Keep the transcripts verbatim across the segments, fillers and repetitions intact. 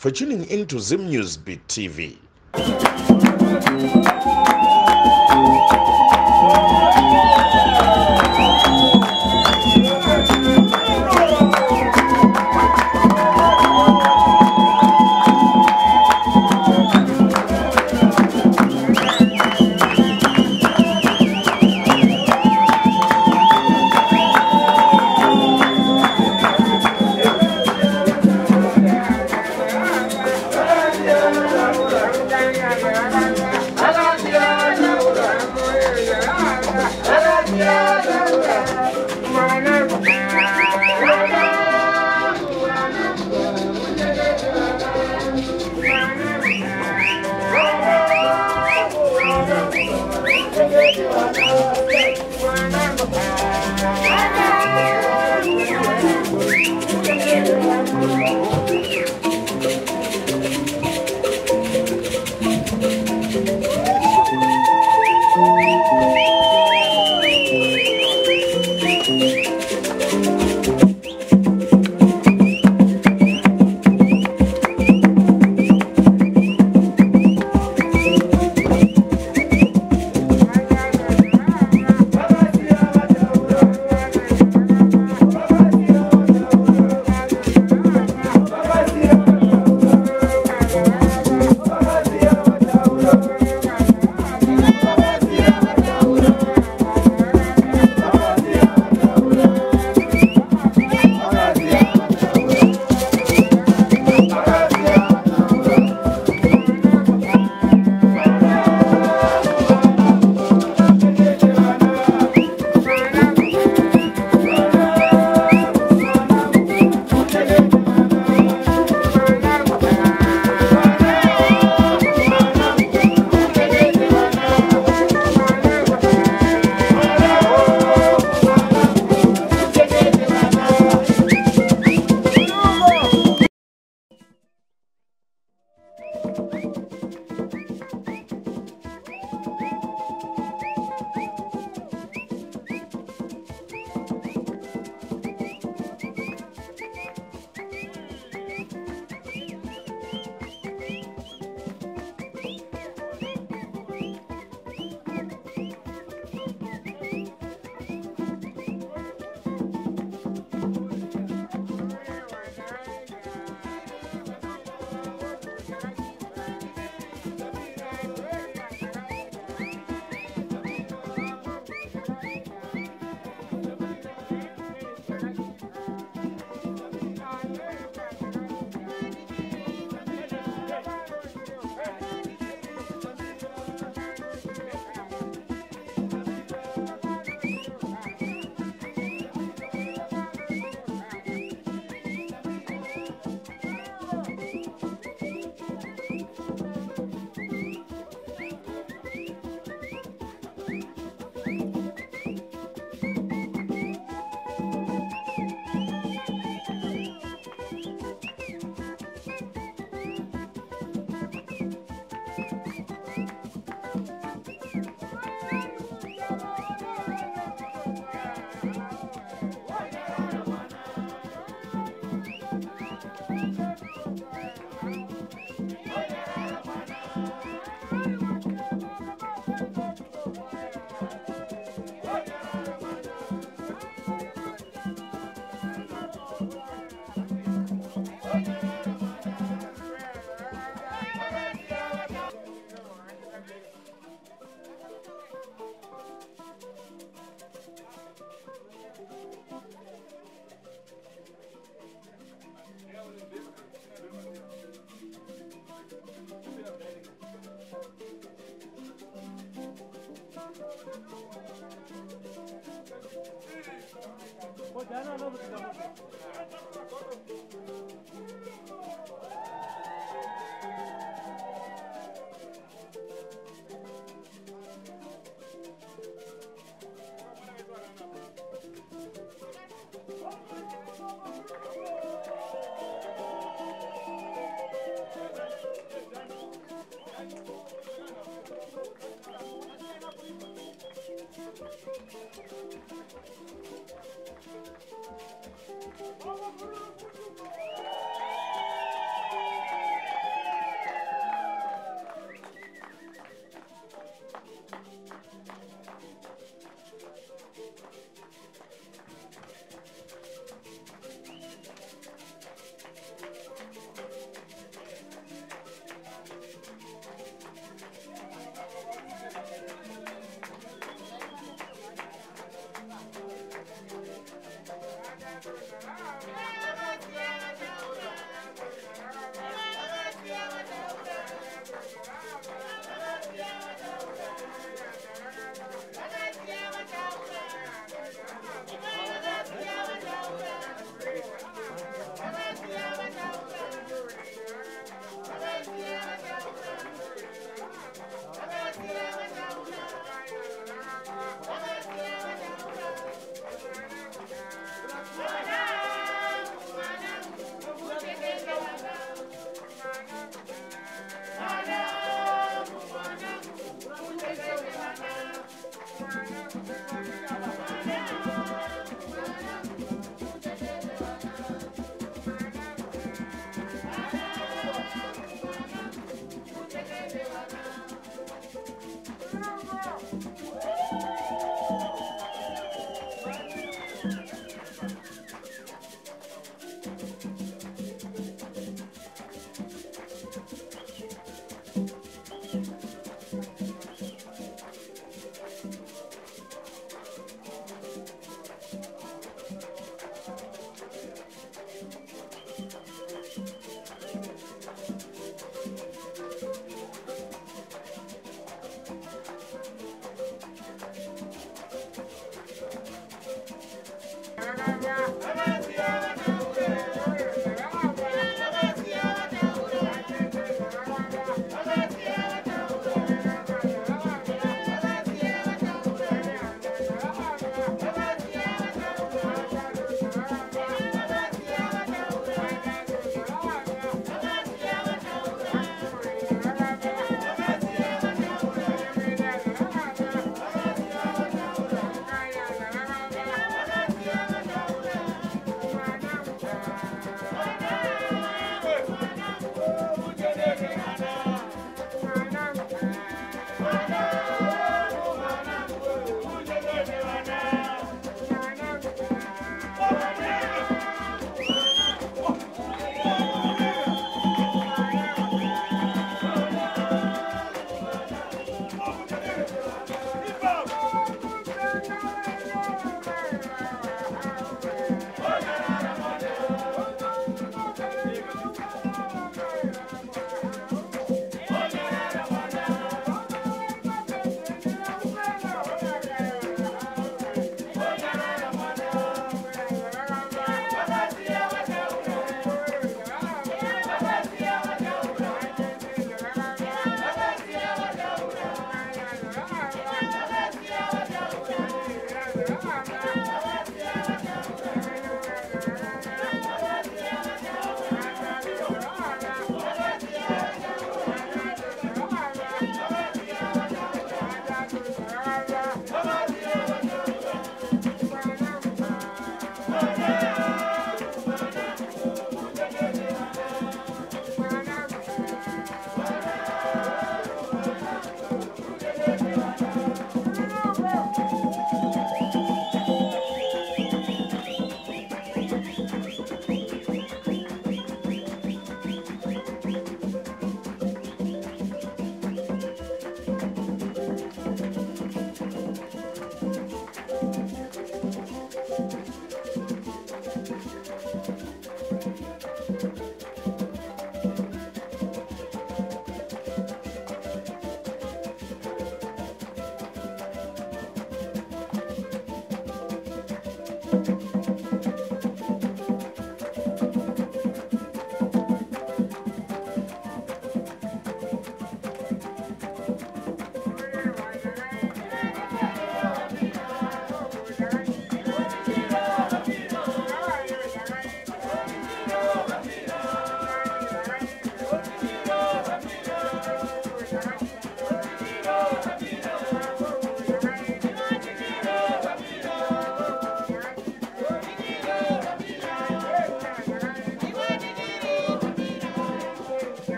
for tuning into Zim Newsbeat T V.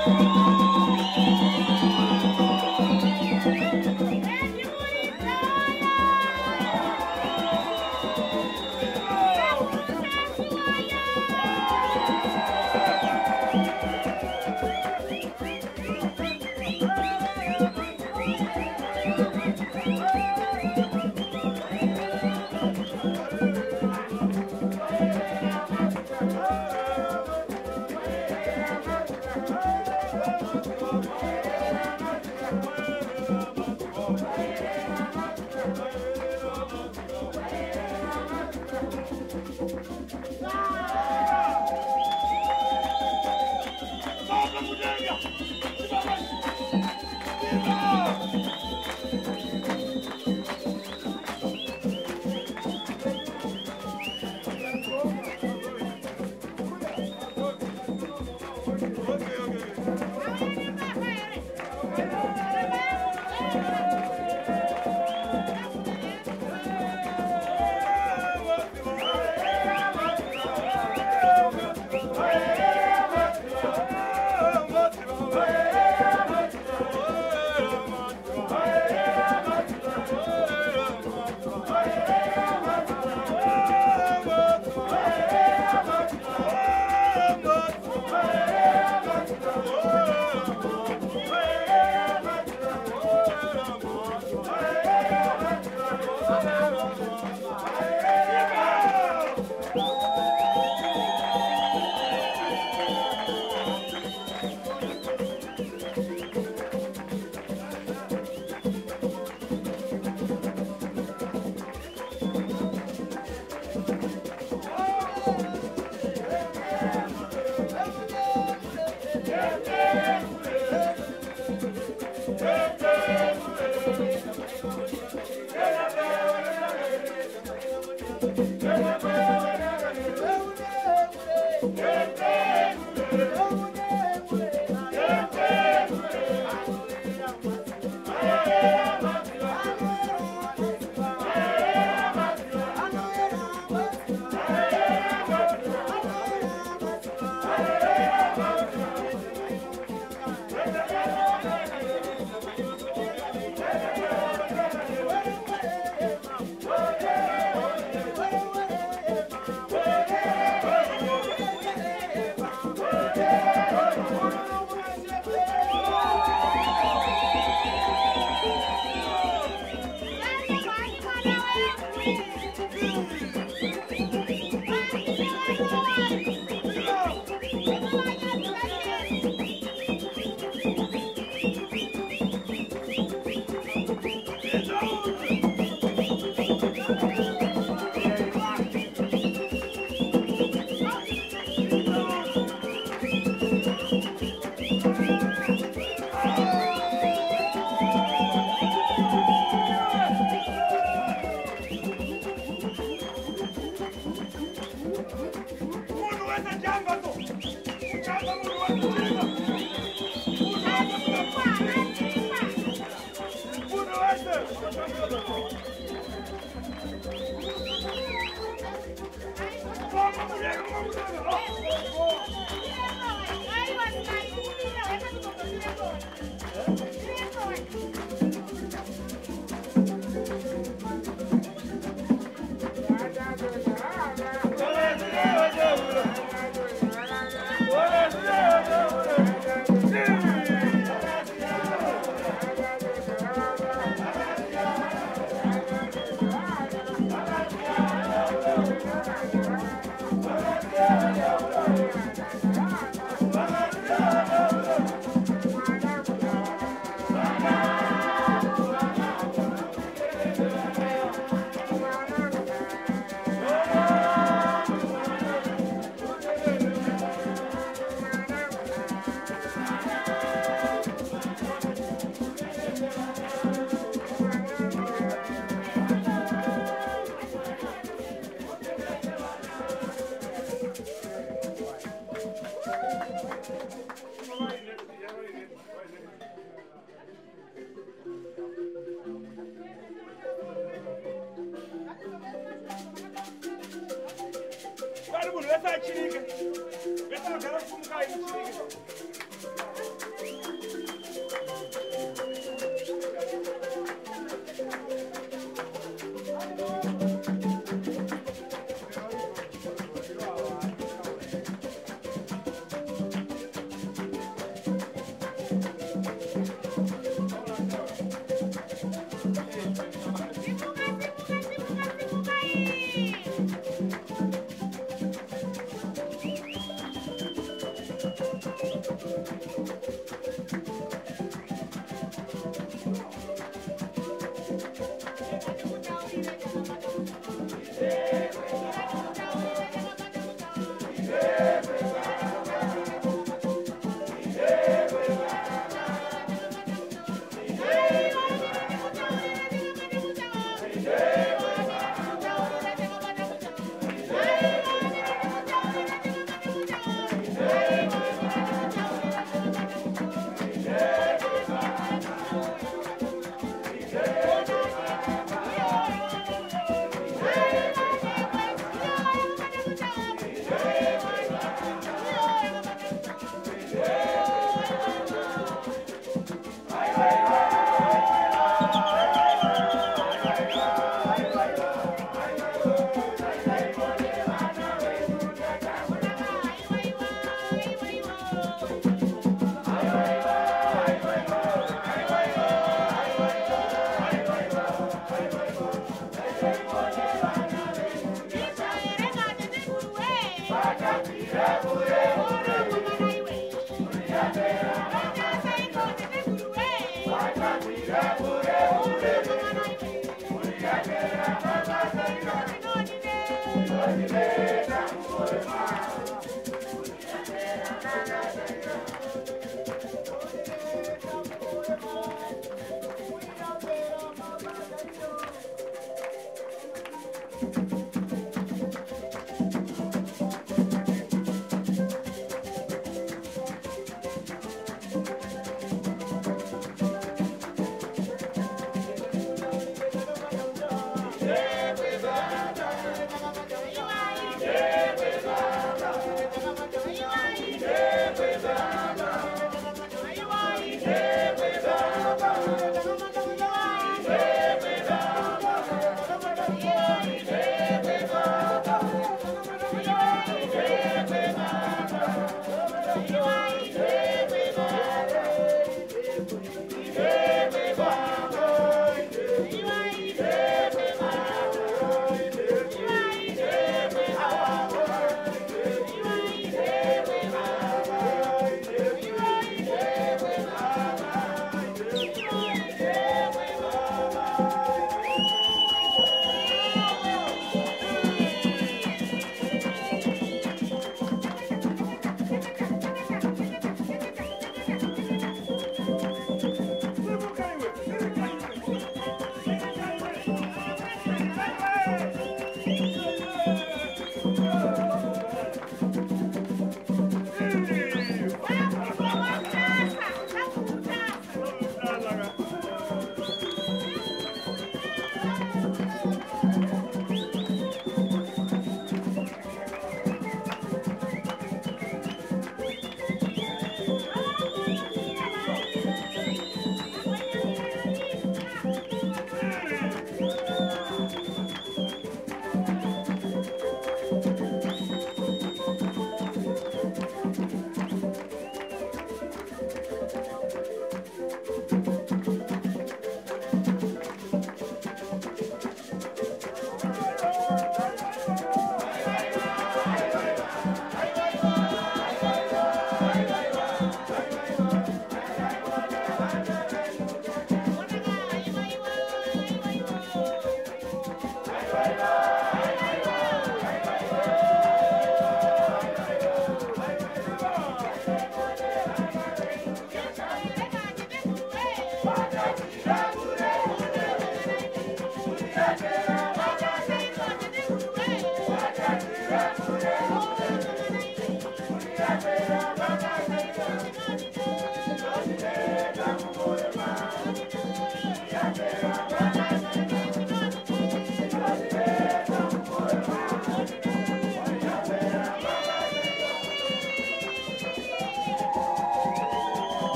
Essa é a tirica. Essa é a cara como cai no tirica.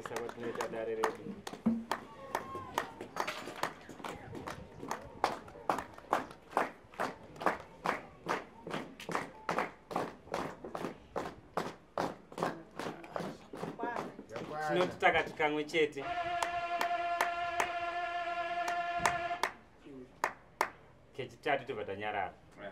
kuisa kwatinoita dare redu. Tinoti takati kamwe chete. Kechitatu tobva tanyarara.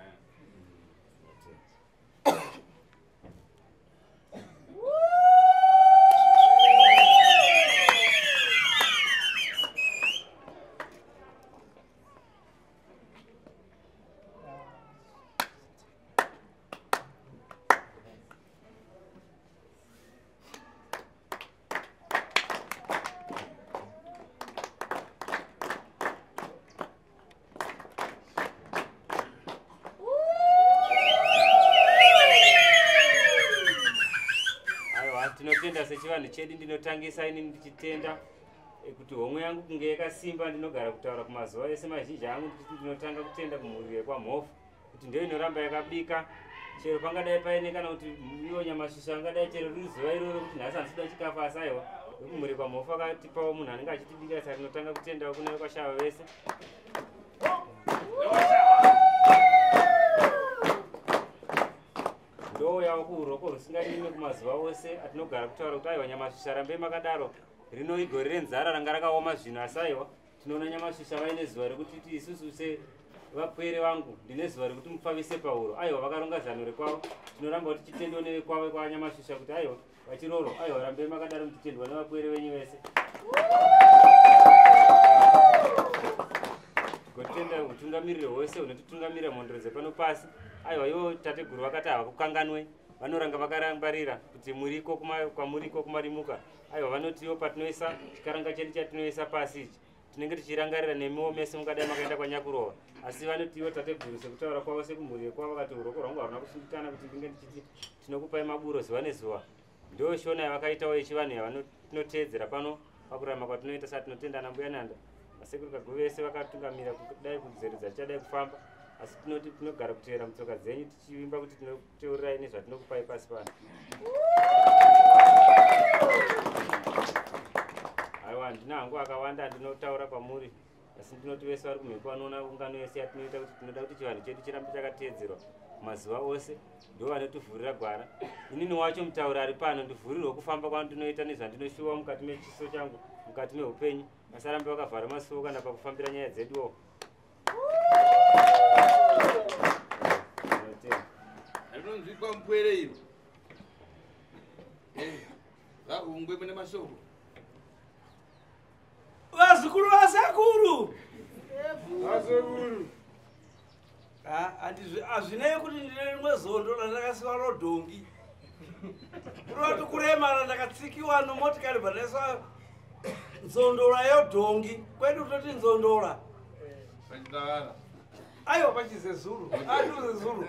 Tinotenda sechivanhu chedu ndinotangisa ini ndichitenda kuti homwe yangu kunge yakasimba ndinogara kutaura kumazuva ese mazhinji angu ndichiti ndinotanga kutenda kumhuri yekwaMhofu kuti ndiyo inoramba yakabika chero pangadai paine kana kuti iwo nyamasvisva angadai chero riri zuva iroro kuti nhasi handisida chikafu asi aiwa wekumhuri kwaMhofu akatipawo munhu anenge achitibikira saka tinotanga kutendawo kuna wekwashava vese. Ndo yawo kuuroko rusinganime kumazuva ose atinogara kutaura kuti aiwa nyamasvisva rambe makadaro rino igore renzara ranga rakaoma zvino asi aiwa tinoona nyamasvisva vaine zuva rekuti isusu sevapwere vangu ndine zuva rekuti mupfavise pauro aiwa vakaronga zano rekwavo tinoramba kuti chitendewo nevekwavo kwanyamasvisva kuti aiwa vachiroro aiwa rambe makadaro muchitendwa nevapwere venyu vese. Gotenda utungamiriro hwese unotitungamirira mhondero dzepano pasi aiwa ivo tateguru vakati havakukanganwe vanoranga vakarangwarira kuti muriko kwamuriko kumarimuka aiwa vanotiwo patinoisa chikaranga chedu chatinoisa pasi ichi tinenge tichirangarira nemiwo mese mungadai makaenda kwanyakurova asi vanotiwo tateguru sekutaura kwavo sekumhuri yekwavo vakati uroko rwangu haruna kusundikana kuti ndinge ndichiti tinokupai maburo zuva nezuva ndo shona yavakaitawo yechivanhu yavanotinoteedzera pano pakurama kwatinoita sati tinotendana mbuya nanda vasekuru kagu vese vakatungamira kudai kudzeredza tichadai kufamba asi tinoti tinogara kuteera mutsoka dzenyu tichivimba kuti tinoteurirai nezvatinokupai pasi pano. Aiwa ndina hangu akawanda ndinotaura kwamuri asi ndinoti vese vari kumhepo vanoona ungano yese yatinoita kuti tinoda kuti chivanhu chedu chirambe chakateedzerwa mazuva ose ndo vanotivhurira gwara. Inini wacho mutauri ari pano ndivhurirwe kufamba kwandinoita nezvandinoshuva mukati mechiso changu mukati meupenyu vasarambe vakavhara masuo kana pakufambira nyaya dzeduwo. Rinonzwikwa mupwere iro vahungwe mune mashoko vazukuru vasakuru vasakuru hazvinei kuti ndine rimwe zondo randakasiwa rodhongi rinoti kuremara ndakatsikiwa nomotikari bhandaiswa nzondora yodhongi kwedu toti nzondora pachitavara aiwa pachizezuru atuzezuru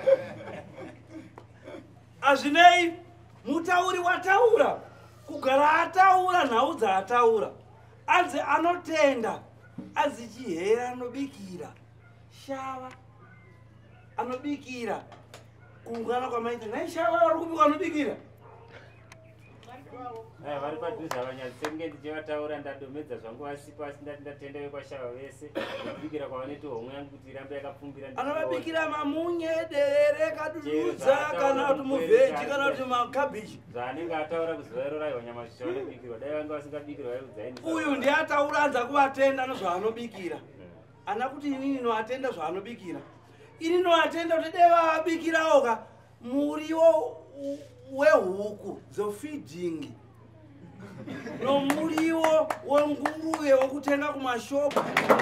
hazvinei mutauri wataura kugara ataura nhau dzaataura anzi anotenda anzi chihera anobikira shava anobikira kuungana kwamaita nai shava vari kubika anobikira vari padhuze avanyadzisenge ndichivataura ndadomedza zvangu vasi pasi ndati ndatenda vekwashava vese kubikira kwavanoiti homwe yangu kuti irambe yakapfumbira anovabikira mamunye derere kadududza kana kuti muvheji kana kuti makabhiji zvaanenge ataura kuzuva iro raiwa nyamasvisha vanobikirwa dai vanga vasingabikirwa vaiudzaini uyu ndiataura anza kuvatenda nezvaanobikira ana kuti inini noatenda zvaanobikira ini noatenda kuti dai vavabikirawoka muriwo wehuku dzofeeding nomuriwo wenguruve wokutenga kumashopu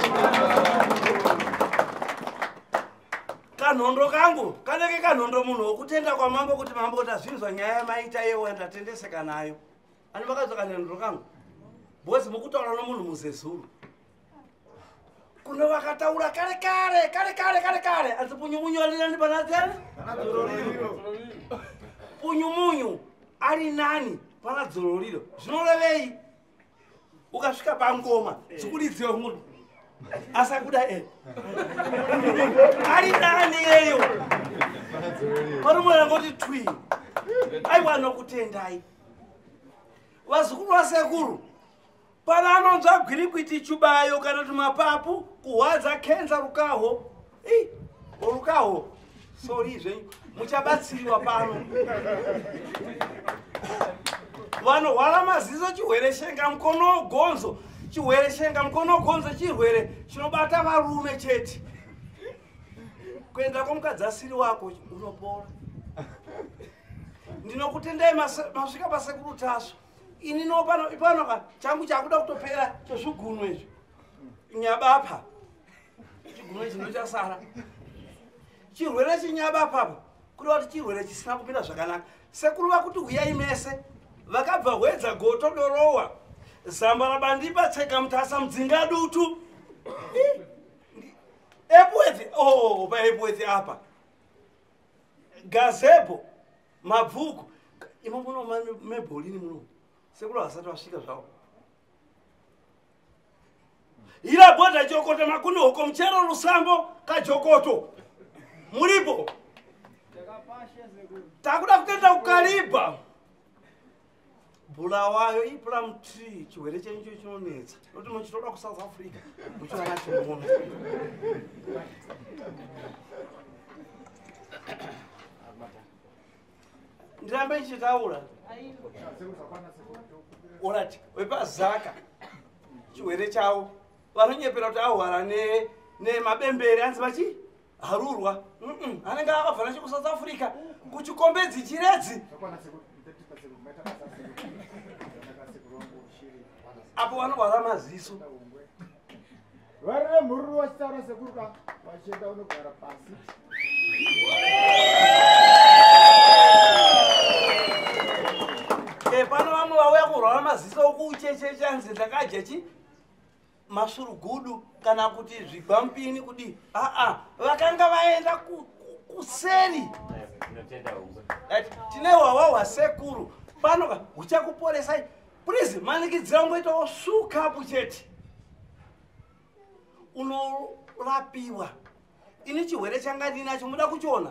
kanhondo kangu kanenge kanhondo munhu wokutenda kwamambo kuti mambo kuti azvinzwa nyaya yamaita yewo ndatendeseka nayo ani vakadzoka kanhondo kangu bhozi mukutaura nomunhu muzezuru kuno vakataura kare kare kare kare kare kare asi punyu alirani panadzana punyu munyu ari nani pana dzororiro zvinorevei ukasvika pangoma zvikudidziwa munhu asakuda e ari nani yeyo pari mwana ngoti twi aiwa nokutendai vazukuru vasekuru pana anonzwa gwirikwiti chubayo kana kuti mapapu kuhwadza kenza rukaho i rukaho sori zvenyu muchabatsiriwa pano vanorwara maziso chirwere shenga mukono gonzo chirwere shenga mukono gonzo chirwere chinobata varume chete kuenda kwamukadzi asiri wako unopora ndinokutendai masvika pasekuru tasva ini nopano ipanoka changu chakuda kutopera chezvigunwe izvi nyabapa chiguno chino chasara chirwere chenyabapapa kureva kuti chirwere chisina kupinda zvakanaka sekuru vakuti huyai mese vakabva hwedza goto dorowa zamba rabandipa tseka mutasa mudzinga dutu epweti oh paepweti apa gazebo mabvuku imo muno mebholini muno sekuru hasati vasvika zvavo ira bhodha jokoto makuni hoko muchero rusambo kajokoto muripo takuda kutenda kukariba bulawayo iplum tree chirwere chenyu cho chinonetsa noti muchitoda kusouth africa muchiwana chimono ndirambe ndichitaura orati wepazaka chirwere chavo vanonyepera kuti ahwara nemabembere anzi vachi harurwa anenge akabva nacho kusouth africa kuchikombedzi chiredzi apo vanorwara maziso varire mhururu vachitaura sekuruka vachienda unogara pasi pano vamwe vauya kurwara maziso okuchechecha nzi ndakadya chi masurugudu kana kuti zvigwampini kudi aa vakanga vaenda kuseri tine hwahwa sekuru pano huchakuporesai please manikidzira ngoitawo sukapu chete unorapiwa ini chirwere changa ndinacho muda kuchiona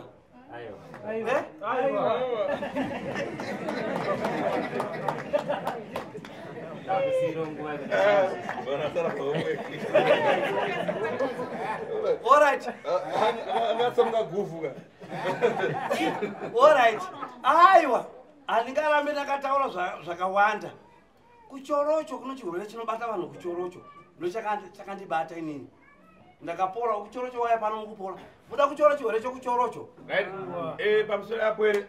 Alright. Aiwa, handingarambe ndakataura zvakawanda. Kuchorocho kuno chirwere chinobata vanhu kuchorocho. Ndo chakandibata inini. Ndakapora kuchorocho waya pano mukupora. Muda kuchoro chirwere chokuchorocho. Right. Eh pamusoro yapo ere.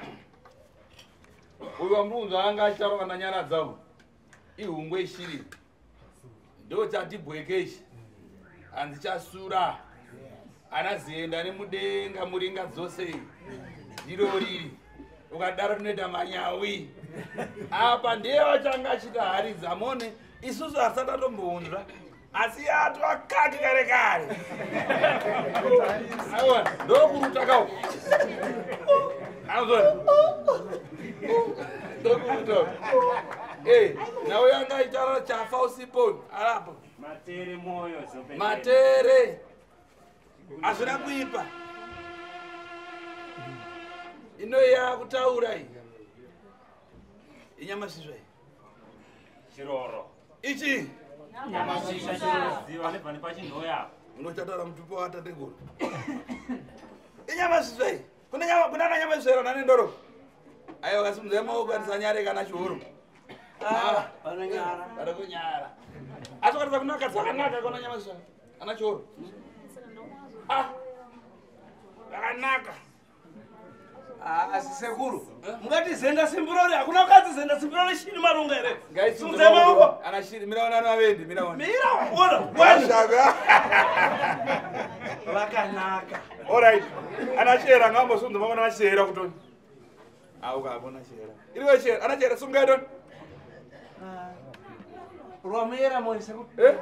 Uyu wamurunzi anga achitaura na nyara dzavo. Ihungwe shiri. Ndo chatibwekeshi. Andichasura. Anazienda nemudenga muringa dzose. Ndiro riri. Ukadaro tunoita manyawi. Apa ndiye vachanga achita hari zamone. Isusu hasati atomboundra. Asi atu akati kare kare. Aiwa, ndo kuruta kawo. Azona. Ndo kuruta. Eh, nawe yanga itara chafa usiponi. Alapo. Matere moyo zope. Matere. Azona kuipa. Ino ya kutaura hii. Inyama sizwe. Chiroro. Ichi. Nyama shisha chiroro ziwa nepane pachinoya. Unochatara mtupo wa tateguru. Inyama sizwe. Kuna nyama kuna nyama zero nani ndoro. Ayo kasimze maoko atisanyare kana churu. Ah, pananyara. Para kunyara. Atoka kunaka zakanaka kuna nyama zero. Ana churu. Ah. Zakanaka. Ah, asisekuru. Mungati zenda simburore, hakuna kazi zenda simburore shini marunga ere. Sunze maoko. Ana shiri miraona na wendi miraona. Mira, ona. Washaga. Vakanaka. Alright. Anachera ngambo sunze mama anachera kutoni. Au kabona chera. Iliwe chera, anachera sunga don. Ah. Romera moise ku. Eh?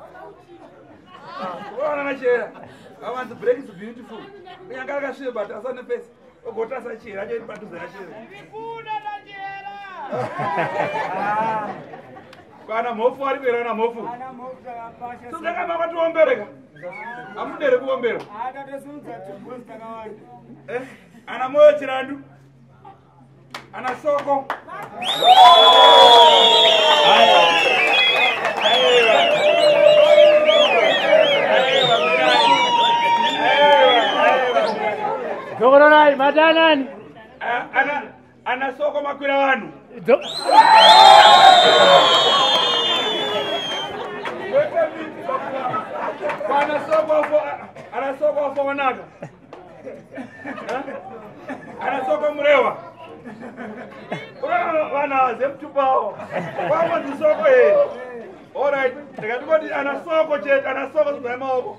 Wana anachera. I want to break is beautiful. Nyanga kashiba but asane face. Ogota sachira je batuza chera. Vikuna na jera. Ah. Bana mofu ari kwera na mofu. Ana mofuta yapasha. Sunga kama watu ombereka. Amudere kuombera. Ada tesunza tuposta kawanda. Eh? Ana moyo chirandu. ana soko Dogoronai, madanan. ana ana soko makwira wanu ana soko fo ana soko fo wanaga ana soko mrewa ura wana zemtupao kwa mzisoko eh alright tikati ana soko che ana soko zimemaoko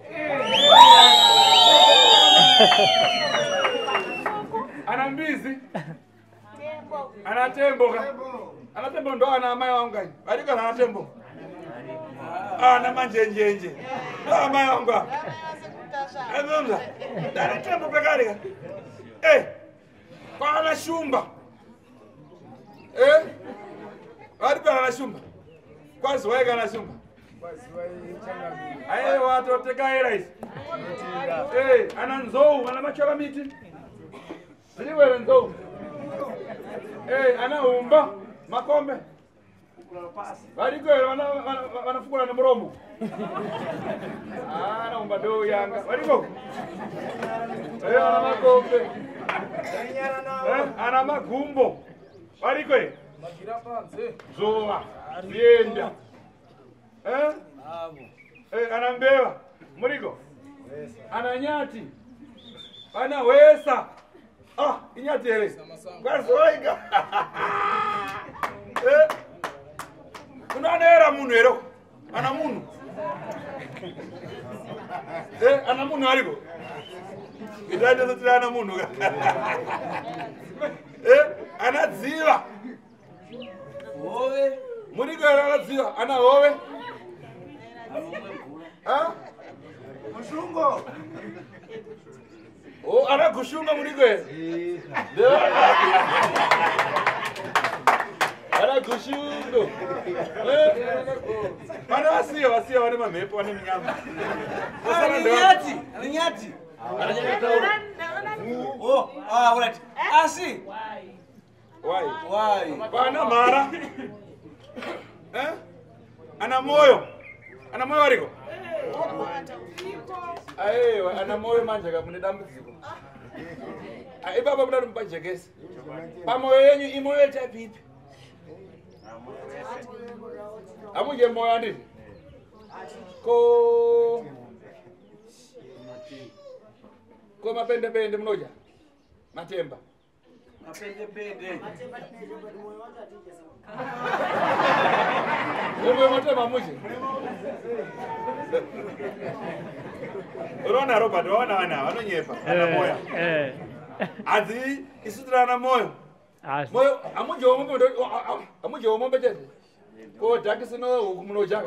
ana mbizi ana tembo ana tembo ndo ana mai wangu gani alika ana tembo ana manjenjenje ndo mai wangu azumza ana tembo pekari eh kwa ana shumba eh alipa ana shumba kwa ziweka ana shumba aye watu tekaira hizi eh ana nzou ana machola miti Ziliwe nzou eh ana umba makombe Bariko wana wanafukula na mromo ana umba do yanga bariko eh ana makombe eh ana magumbo bariko magira panze zoa bienda eh eh ana mbewa muriko ana nyati ana wesa ah inyati ele kwazoiga eh kuna nera munu ero ana munu eh ana munu aliko idade zotra ana munu eh ana ziva owe muriko ana ziva ana owe ah mushungo oh ana kushunga muriko eh ana kushungo eh ana wasiya wasiya wale mamepo wale mnyama Ana nyati, ana nyati. Oh, ah, alright. Asi. why Why? bana mara eh ana moyo ana moyo waliko aye ana moyo manje kamune dambudziko aye baba mudari mupajekesi pamoyo yenyu imoyo tapipi amuje moyo andini ko ko mapende pende mnoja matemba Mapende pende. Wewe matemba muje Rona Robert wana wana wanonyepa ana moyo Eh. azi isudra na moyo moyo amuje omombe ndo amuje omombe tete ko takisino ukumunoja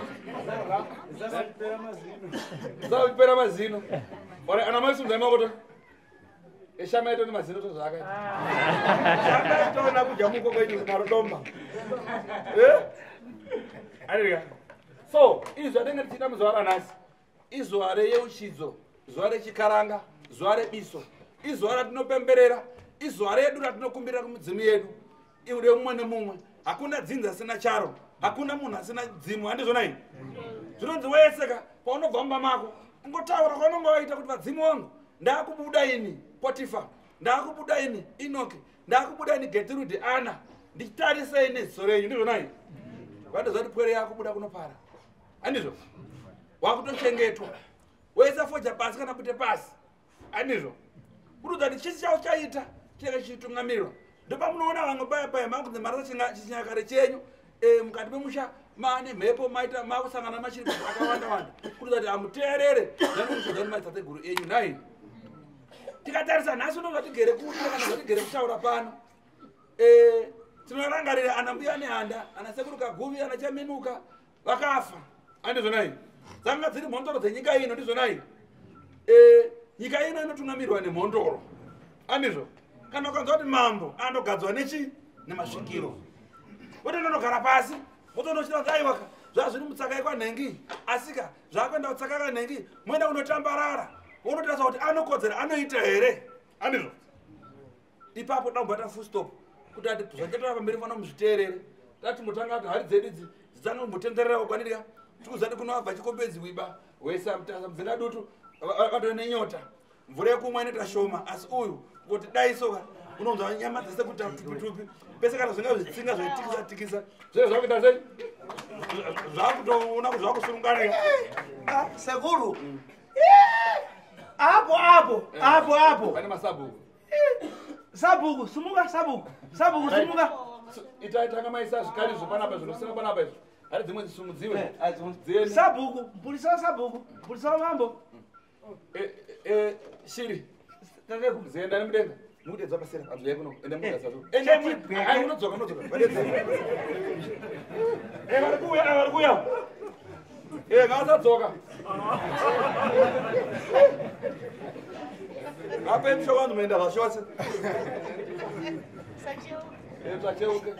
za upera mazino ora ana masu ndema koto eshameto ni mazino to zaka shameto na kujamuko kwenye marodomba eh alika so izo adenga tina muzwara nasi izo are yeuchizo zware chikaranga zware biso izo ara tinopemberera izo are yedu ratinokumbira kumudzimu yedu iude mumwe nemumwe hakuna dzinza sina charo hakuna munhu asina dzimu handizvo nai zvinonzi weseka paunobva mumba mako ungotaura kwaunonge waita kuti vadzimu wangu ndakubuda ini Potifa ndakubuda ini Inoki ndakubuda ini Gertrude Ana ndichitarisei neziso renyu ndizvo nai vadozvati pwere yakubuda kunopara handizvo wakutochengetwa wese foja pasi kana kuti pasi handizvo kurudza kuti chisi chavo chaita chinenge chichitungamirirwa ndopamunoona vamwe paya paya makunze marasa chinyakare chenyu mukati memusha maane mhepo maita makusangana machiri akawanda wanda kurudza kuti amuteerere zanomushadzani madzitateguru enyu nai tikatarisa nhasi unonga tigere kuuta kana zvatigere kutaura pano tinorangarira ana mbuya nehanda ana sekuru kaguvi ana chaminuka vakafa handizvo nai dzanga dziri mhondoro dzenyika ino ndizvo nai nyika ino inotungamirwa nemhondoro handizvo kana ukanzwa kuti mambo anogadzwa nechi nemasvikiro wotononogara pasi wotonochita aiwaka zvazviri mutsaka ikwanhengi asika zvakuenda kutsaka kanhengi moenda kunotambarara unotarisa kuti anokodzera anoita here handizvo ipapo dambata full stop kuti ati zvachatora pamberi fana muzviteerere tati mutanga ati hari dzedu idzi dzitanga kumbotenderera kukwanirika tikuzati kunovabva chikombedzi wiba wesamtasa mdzinga dutu vatove nenyota mvura yekumwa inoita shoma asi uyu kuti dai soka unonzwa nyama dzese kuti tupitupi pese kana zvinga zvitsinga zvaitikisa tikisa zvee zvakuita sei zvakutoona kuti zvakusurunganika sekuru apo apo apo apo pane masabhuku sabhuku sumuka sabhuku sabhuku sumuka itaitanga maisa zvikarizvo panapa zvinosina panapa izvo hari dzimwe zisumudziwe dzeni sabhuku mpulisa sabhuku mpulisa mambo shiri tateku zienda nemudenga nekuti dzapasira anzwa yakuno ende mudasazo Chemwe- ai unodzoka unodzoka vadedzeni eh vari kuuya vari kuuya eh ngasadzoka ngape mshoko wangu muenda zvashose eh zvacheuke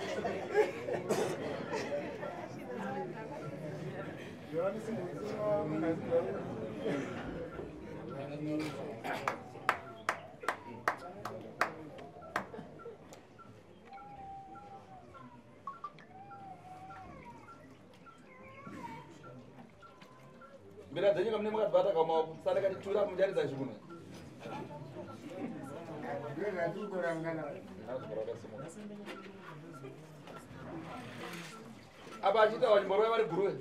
mbira dzenyika mune makadzibata kamaoko sane katitura mujaridza zvikuno apa achiita vachimborova vari guruwe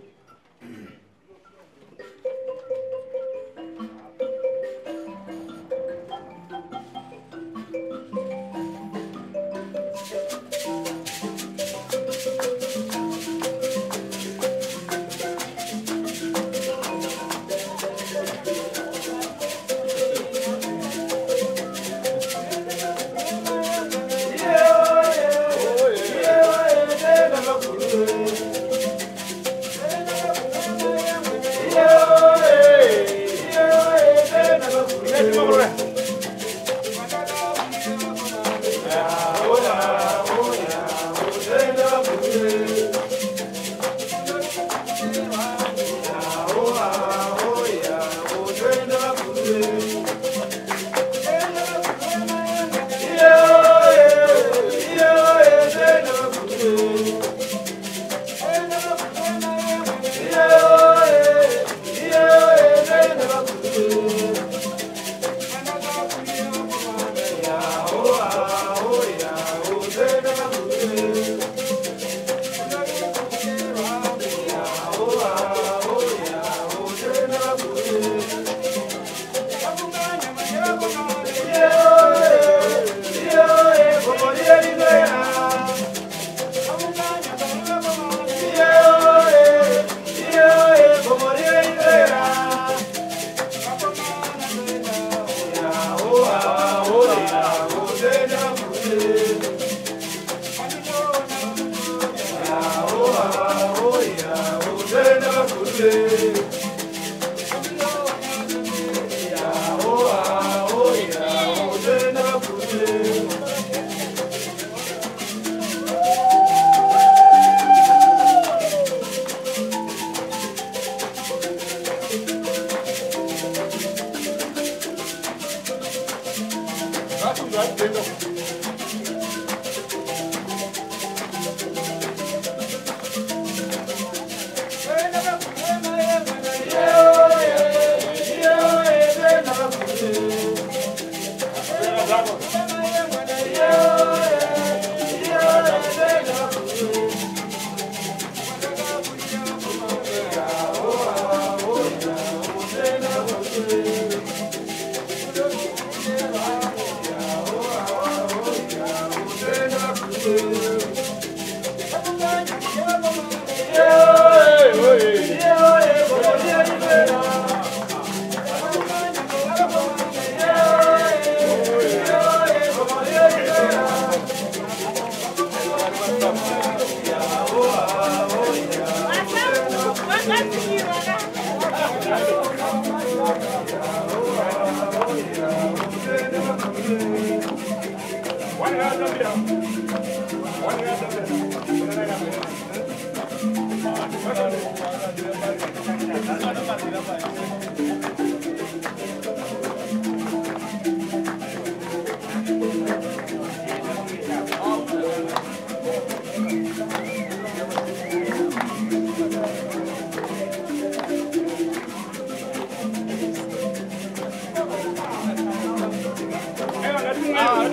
Oh,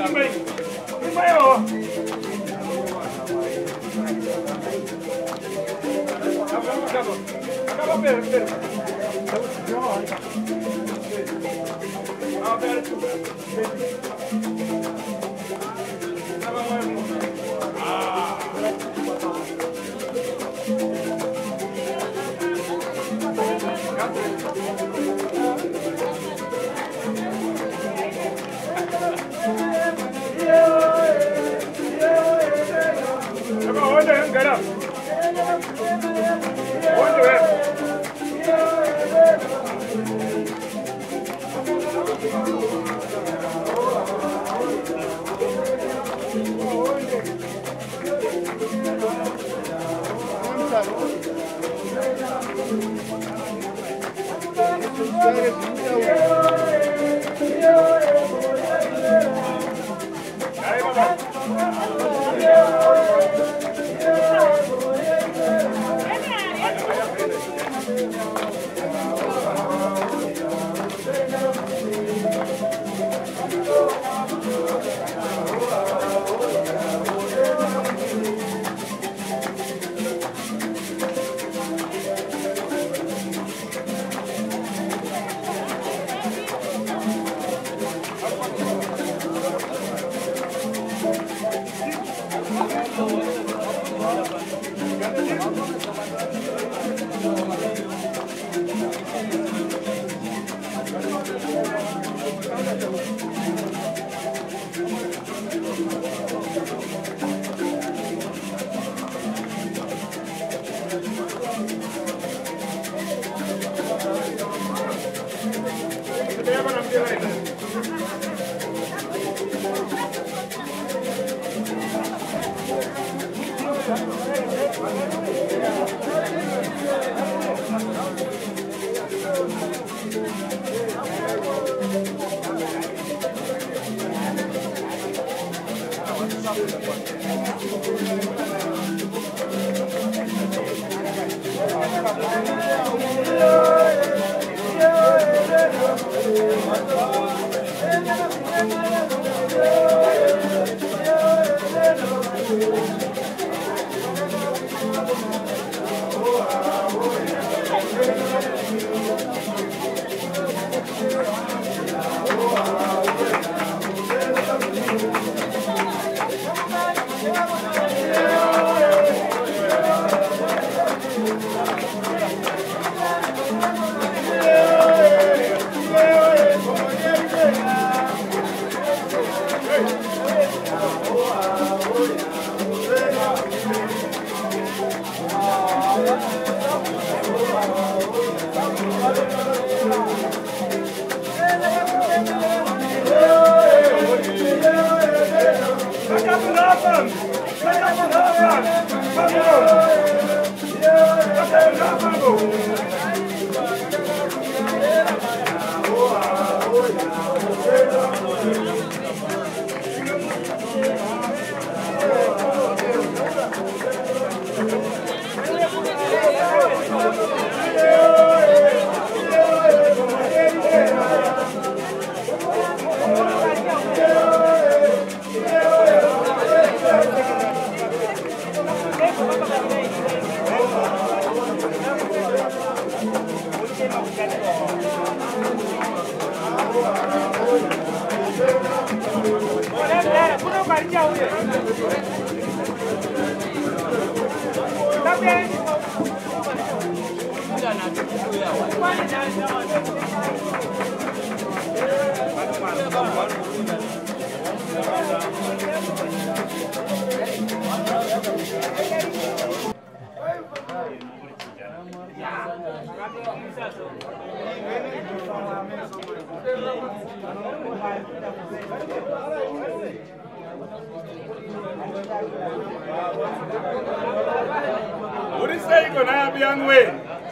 Urisaiko na young way.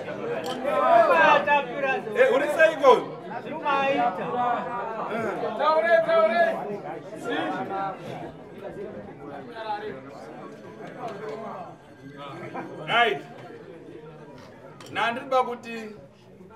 Eh, urisaiko. Taure, taure. Right. Nandi bakuti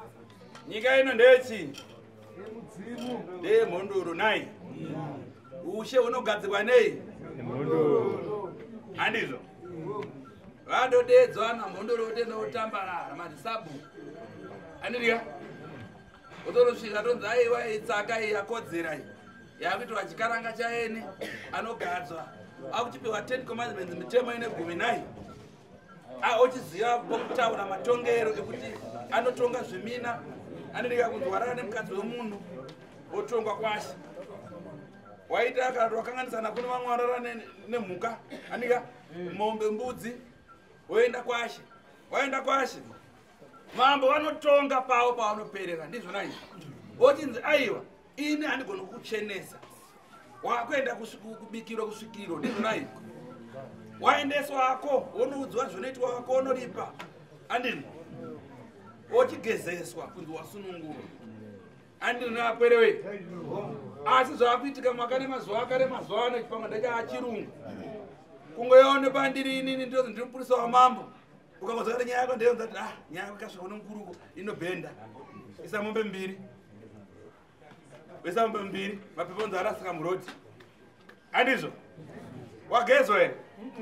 nyika ino ndechi. De mondoro nai. ushe unogadzirwa nei handizvo vadodedzwa namhondo rote notambarara mazisabu anidika utorosvika tonzi aiwa itsaka iyi yakodzera iyi yakuitwa chikaranga chaene anogadzwa akuchipiwa ten commandments mitemo ine gumi nai ochiziva pokutaura matongero ekuti anotonga zvimina anodika kunzi warara nemukadzi wemunhu otongwa kwashe waita akati wakanganisana kune vamwe warara nemhuka andika mombe mbudzi woenda kwashe waenda kwashe mambo vanotonga pavo pavanoperera ndizvona izvi vochinzi aiwa ini handigoni kukuchenesa wakuenda kubikiro kusvikiro ndizvona izvi waendeswako wonoudzwa zvinoitwa wako wonoripa andini wochigezeswa kunzi wasunungurwa andini neapwerewe asi zvaakuitika makare mazuva akare mazuva ano chipamwe ndachachirungu kungoyaone bandiri inini ndiro ndiri mupurisa wamambo ukangozvakare nyaya yako ndeyonzati ah nyaya yako ikasvika nomukuruko inobhenda isa mombe mbiri isa mombe mbiri mapeponzi arasika muroti handizvo wagezwa here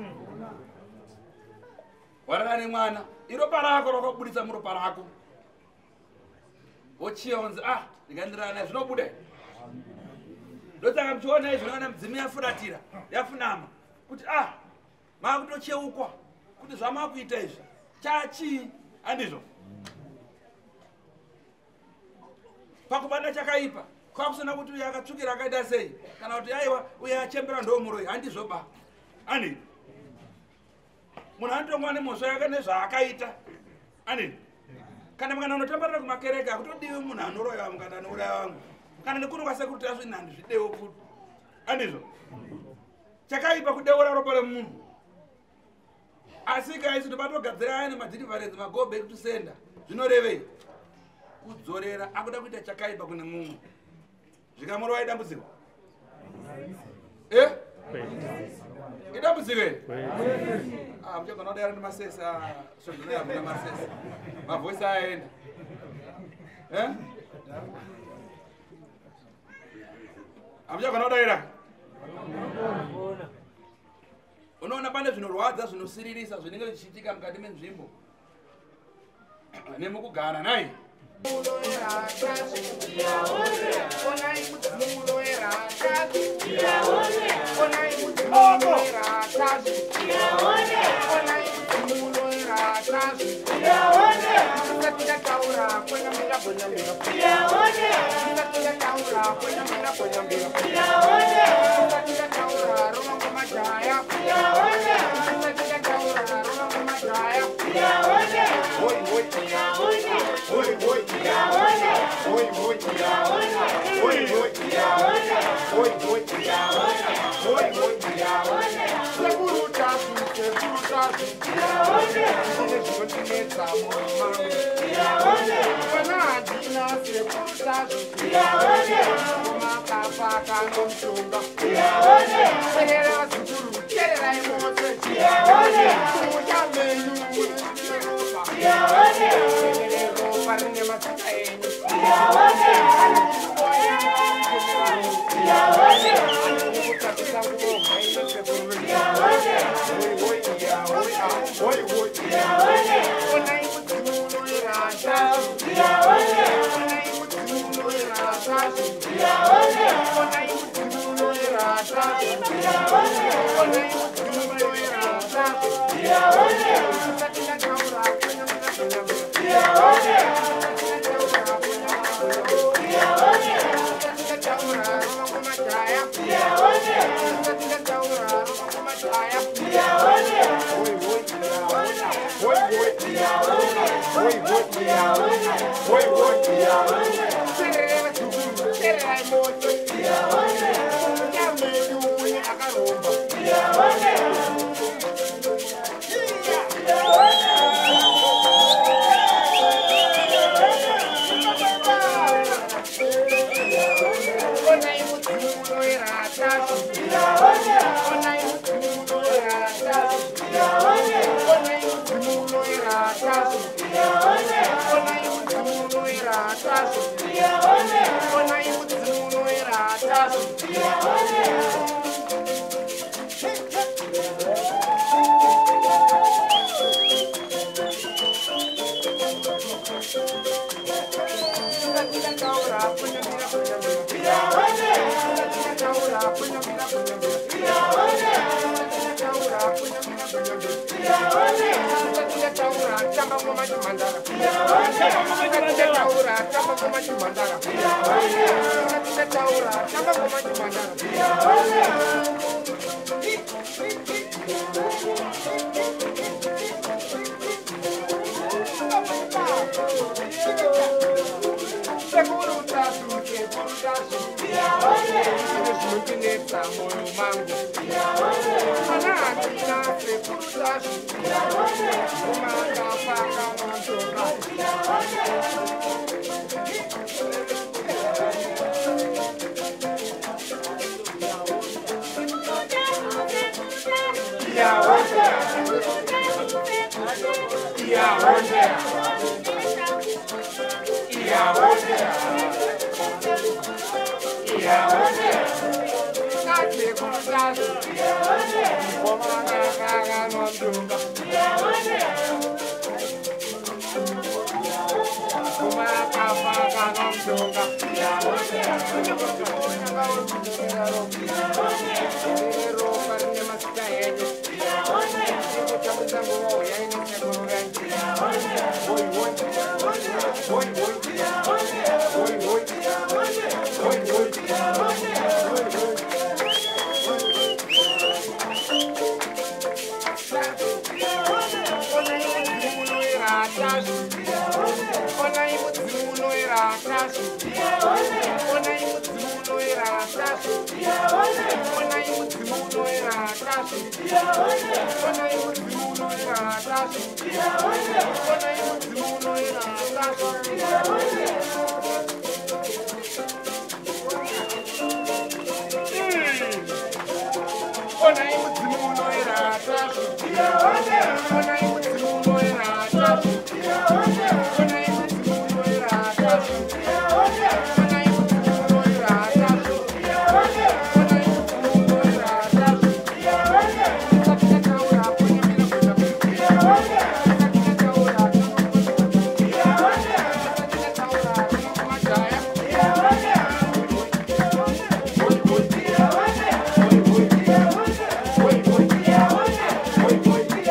warara nemwana iropa rako rakabudisa muropa rako wochionzi ah ndikandirana zvinobuda ndosaka muchiona izvinoona mudzimi yafuratira yafunama kuti ah maakutocheukwa kuti zvamakuita izvi chachii handizvo pakubanda chakaipa kwakusina kuti uyo akatsvukira akaita sei kana kuti aiwa uyo achembera ndomuroi handizvo ba ani munhu anotongwa nemhosva yake nezvaakaita ani kana mukana unotambarira kumakereke akutodiwi munhu anoroyiwa mukana anouraya vangu kana nekunongwa sekuti azvinhandi zvidewo kuti handizvo chakaipa kudeura ropa remunhu asi kaisi tobatogadzira aya nemadhirivharenzi magobe ekutusenda zvinorevei kudzorera akuda kuita chakaipa kune mumwe zvikamurova idambudziko eh idambudziko iri muchagona kudara nemasese sozvinoyavuna masese mavhoisi aenda eh hamuchagona kudaira unoona pane zvinorwadza zvinosiririsa zvinenge zvichiitika mukati menzvimbo nemukugara nai Ona Oi, oi.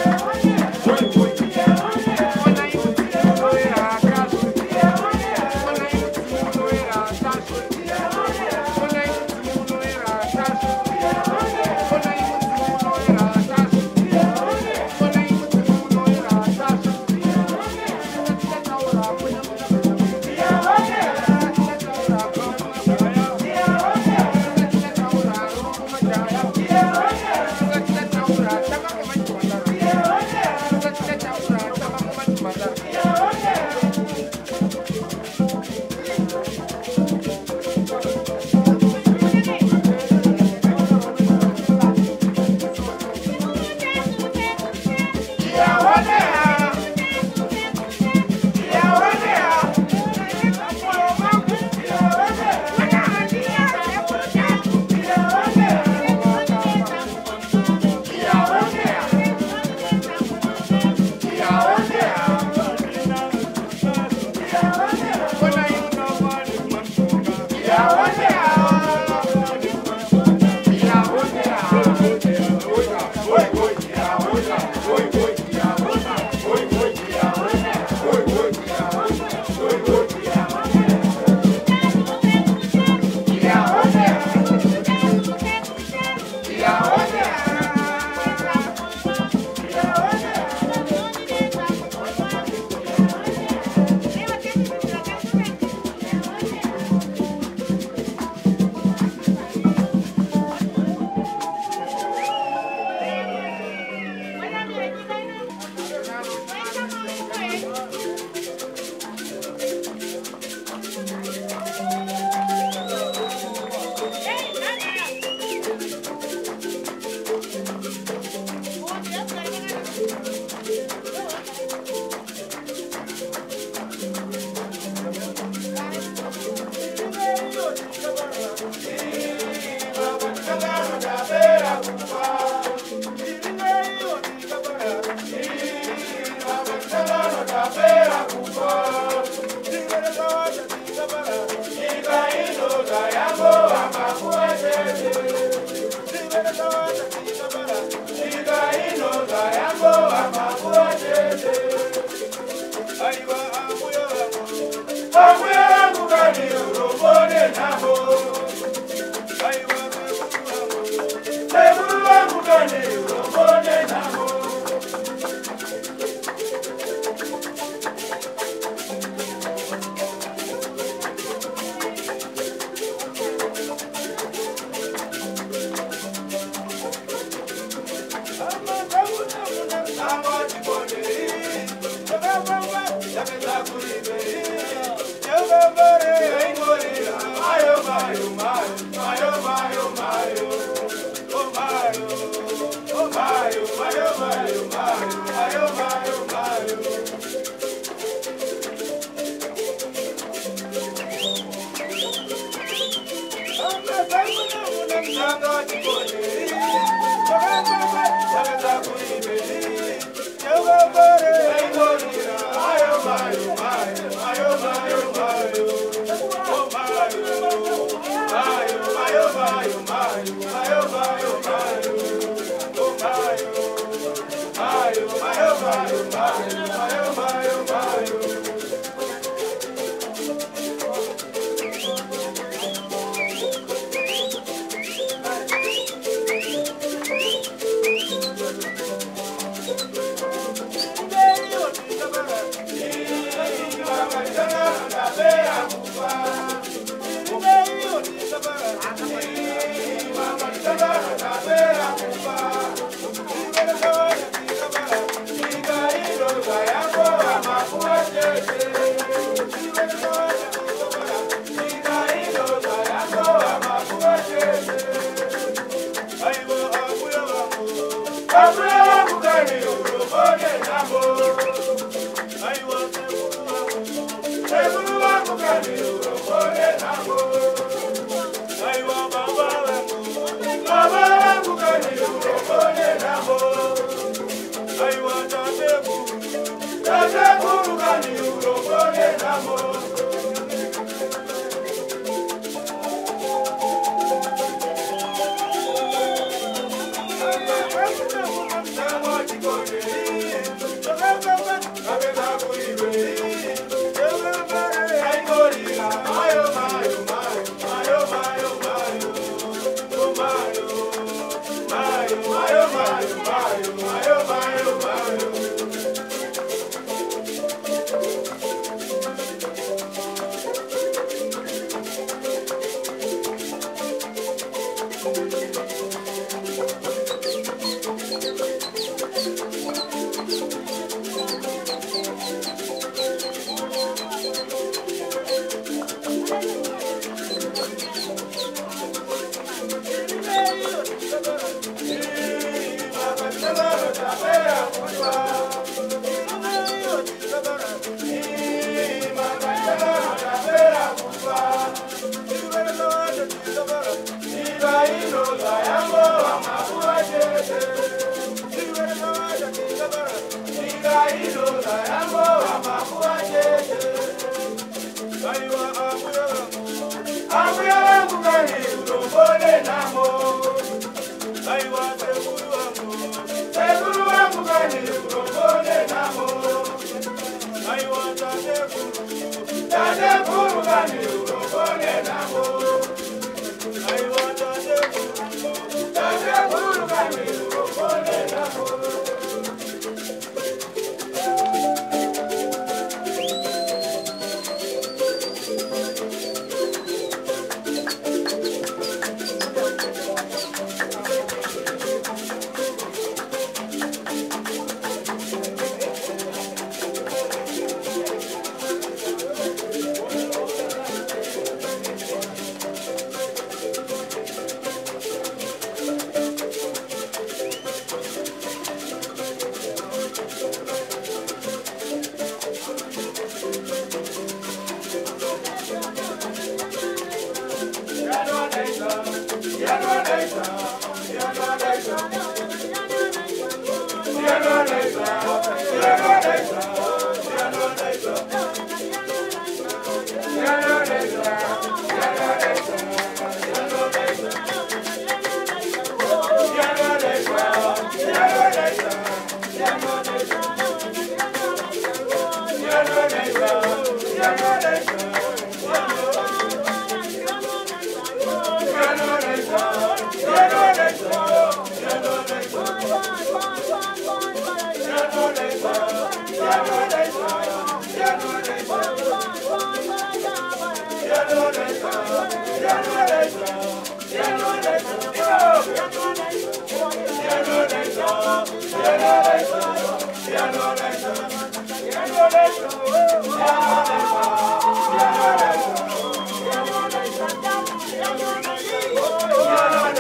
Yeah.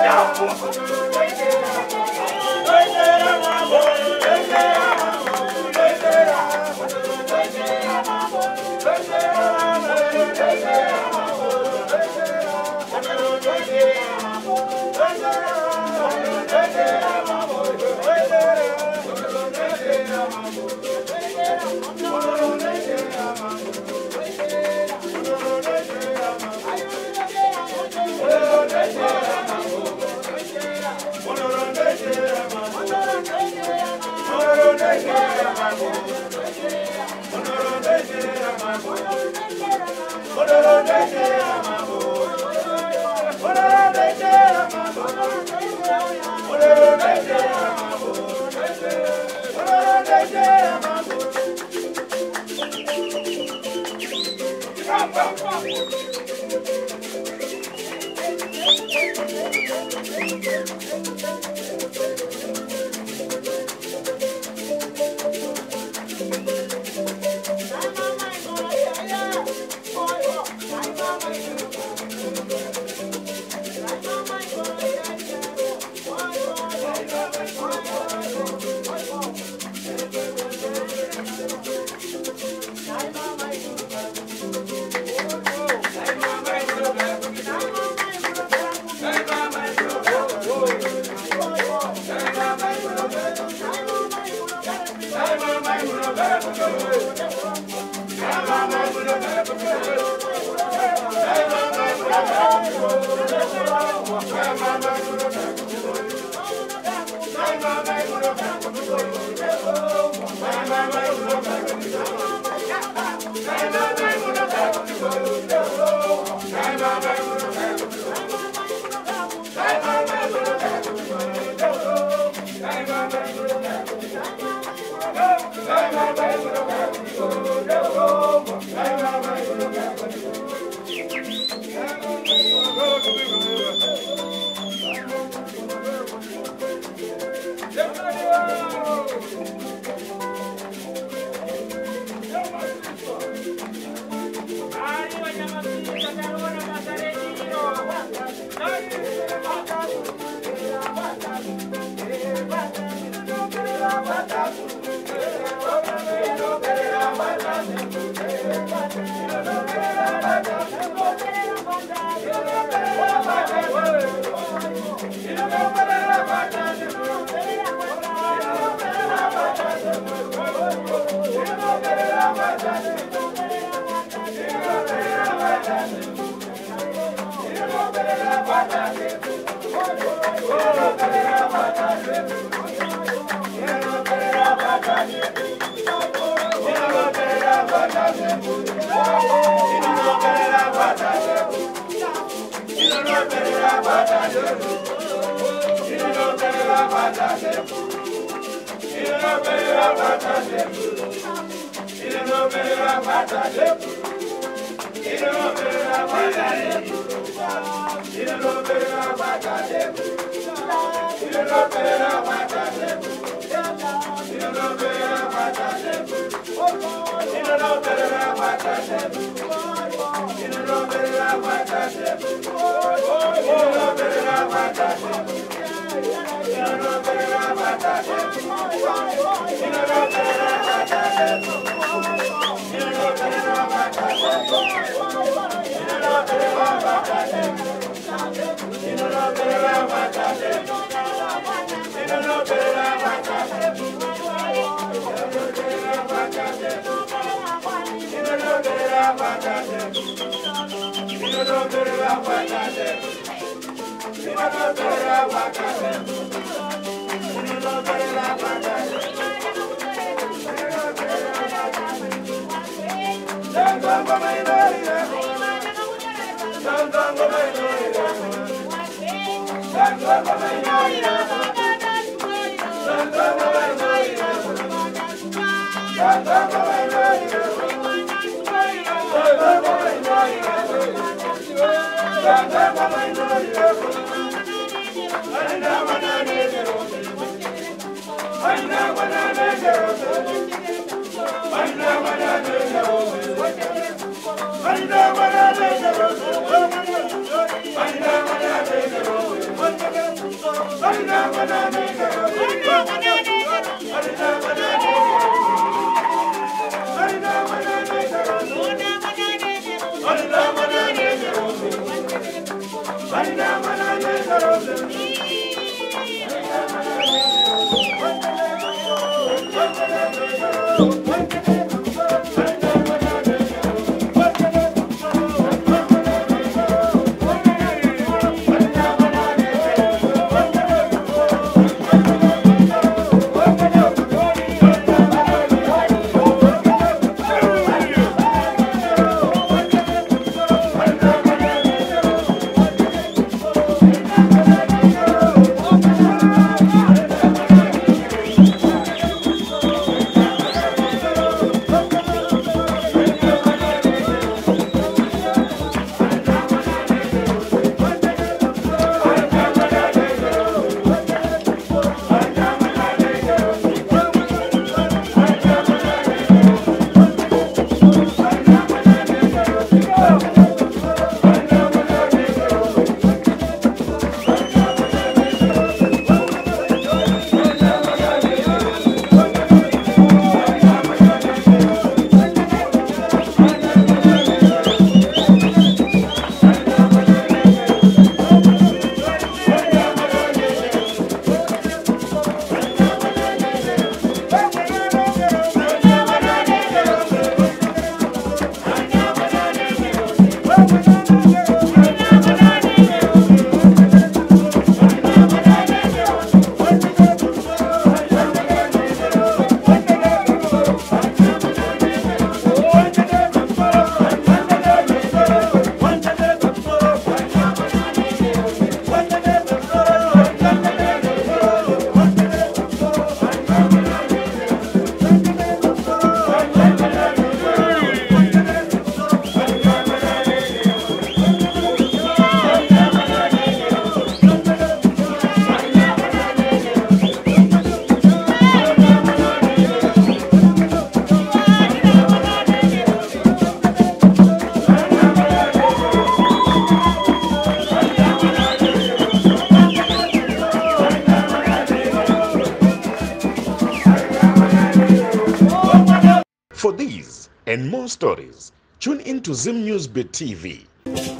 I'm For these and more stories, tune in to Zim News Beat T V.